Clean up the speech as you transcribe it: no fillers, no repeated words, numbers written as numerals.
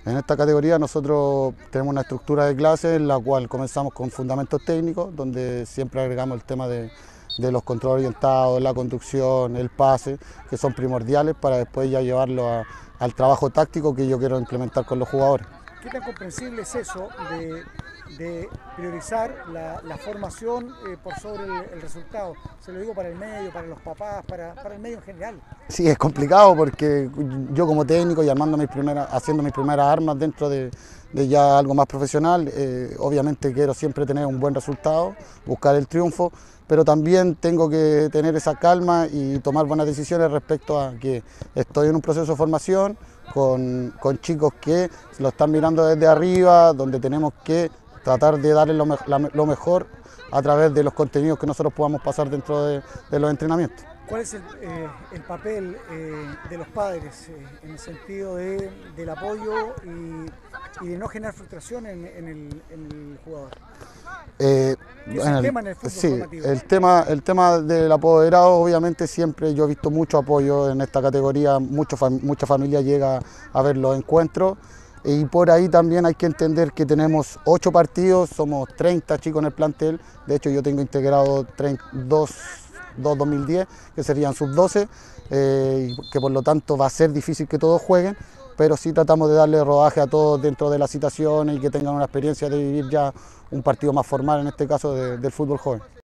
En esta categoría nosotros tenemos una estructura de clase en la cual comenzamos con fundamentos técnicos, donde siempre agregamos el tema de los controles orientados, la conducción, el pase, que son primordiales para después ya llevarlo al trabajo táctico que yo quiero implementar con los jugadores. ¿Qué tan comprensible es eso de priorizar la formación por sobre el resultado? Se lo digo para el medio, para los papás, para el medio en general. Sí, es complicado porque yo como técnico y haciendo mis primeras armas dentro de ya algo más profesional, obviamente quiero siempre tener un buen resultado, buscar el triunfo, pero también tengo que tener esa calma y tomar buenas decisiones respecto a que estoy en un proceso de formación con chicos que lo están mirando desde arriba, donde tenemos que tratar de darles lo mejor a través de los contenidos que nosotros podamos pasar dentro de los entrenamientos. ¿Cuál es el papel de los padres en el sentido del apoyo y de no generar frustración en el jugador? Es el tema en el fútbol Sí, formativo. el tema del apoderado, obviamente siempre yo he visto mucho apoyo en esta categoría, mucha familia llega a ver los encuentros y por ahí también hay que entender que tenemos 8 partidos, somos 30 chicos en el plantel, de hecho yo tengo integrado 2 2010, que serían sub-12, que por lo tanto va a ser difícil que todos jueguen, pero sí tratamos de darle rodaje a todos dentro de las situaciones y que tengan una experiencia de vivir ya un partido más formal, en este caso del fútbol joven.